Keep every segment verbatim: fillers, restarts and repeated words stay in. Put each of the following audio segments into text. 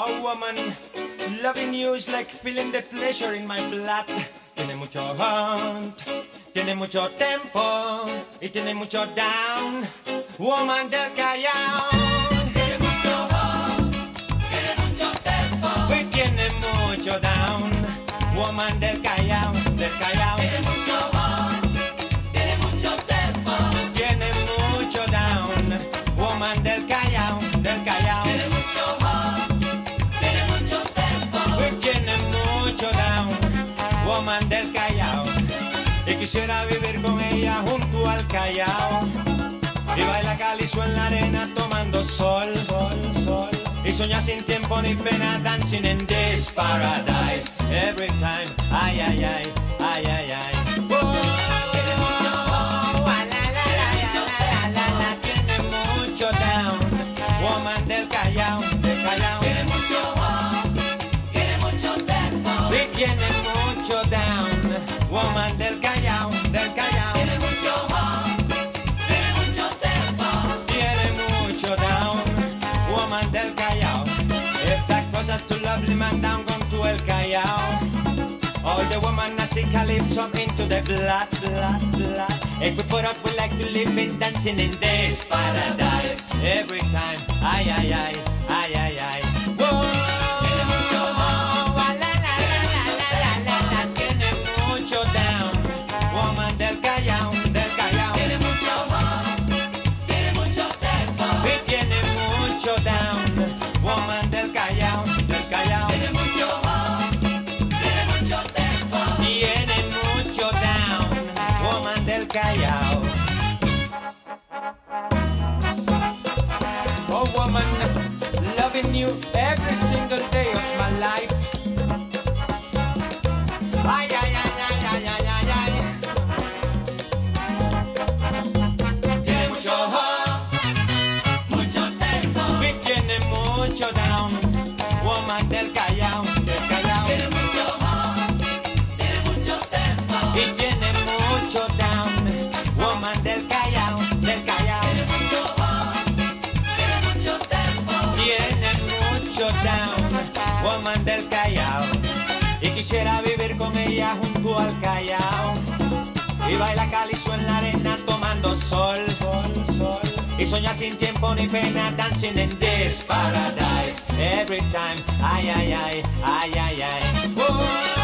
Oh woman, loving you is like feeling the pleasure in my blood. Tiene mucho hunt, tiene mucho tempo y tiene mucho down. Woman del Callao. Tiene mucho hunt, tiene mucho tempo y tiene mucho down. Woman del Callao, del Callao. Tiene mucho hunt, tiene mucho tempo Tiene mucho down. Woman del Callao, del Callao. Tiene mucho hunt, tiene mucho tempo y tiene mucho down. Woman del Callao. Y quisiera vivir con ella junto al Callao. Y baila calizo en la arena tomando sol, sol, sol. Y soñar sin tiempo ni pena, dancing in this paradise. Every time, ay, ay, ay, ay, ay, ay. Oh, Tiene mucho hunt, la, la, la, la, la, la, la, tiene mucho down. Woman del Callao, del Callao. tiene mucho hunt, tiene mucho tempo Y tiene mucho down. Woman del Callao, del Callao. Tiene mucho hunt, tiene mucho tempo Tiene mucho down. Woman del Callao. If that causes too lovely man down, come to el Callao. All the woman I sing calypso into the blood, blood, blood. If we put up, we like to live it dancing in this paradise. Every time, ay, ay, ay, ay, ay, ay. Whoa. Tiene mucho hunt, La, la, la, la, la, la, la, tiene mucho down. Woman del Callao, del Callao. tiene mucho hunt, tiene mucho tempo Y tiene mucho down. Woman del Callao, del Callao. Tiene mucho hunt, tiene mucho tempo Tiene mucho down. Woman del Callao. Oh woman, loving you every single day of my life. Ay, ay, ay, ay, ay, ay, ay, ay. Tiene mucho hunt, mucho tempo Y tiene mucho down. Woman del Callao, del Callao. Tiene mucho hunt, tiene mucho tempo Y tiene mucho down. Woman del Callao, del Callao. Tiene mucho hunt, tiene mucho tempo Tiene mucho down. Woman del Callao. Y quisiera vivir con ella junto al Callao. Y baila calizo en la arena tomando sol, sol, sol. Y soñar sin tiempo ni pena, dancing in this paradise. Every time, ay, ay, ay, ay, ay, ay. Oh,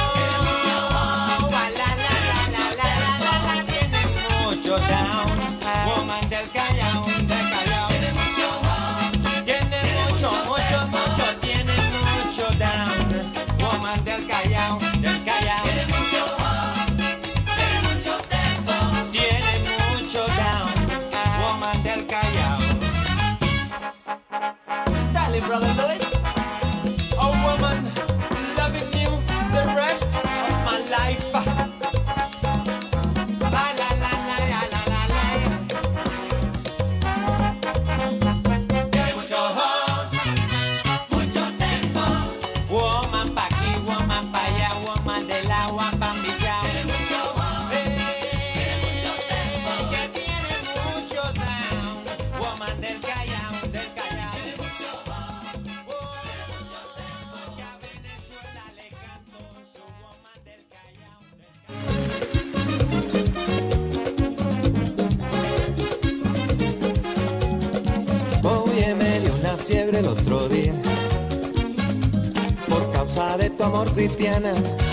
la, la, la, la, la, la, la, tiene mucho down. Woman del Callao, del Callao. Tiene mucho hunt, Tiene mucho, mucho, mucho, tiene mucho down. Woman del Callao, del Callao. tiene mucho hunt, tiene mucho tempo Tiene mucho down. Woman del Callao. Dale, brother, do it. Oh, woman, loving you the rest of my life. La, la, la, la, la, la, la, la. Tiene mucho hunt, mucho tempo Woman pa' aquí, woman pa' allá, woman del agua pa' mi yao. Tiene mucho hunt, tiene mucho tempo Que tiene mucho down. Woman del Callao, del Callao. Tiene mucho hunt, Que a Venezuela le canto su woman del Callao. Oye, me dio una fiebre el otro día por causa de tu amor cristiana.